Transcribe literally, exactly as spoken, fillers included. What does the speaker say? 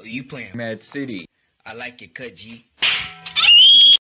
you playing? Mad City. I like your cut, G.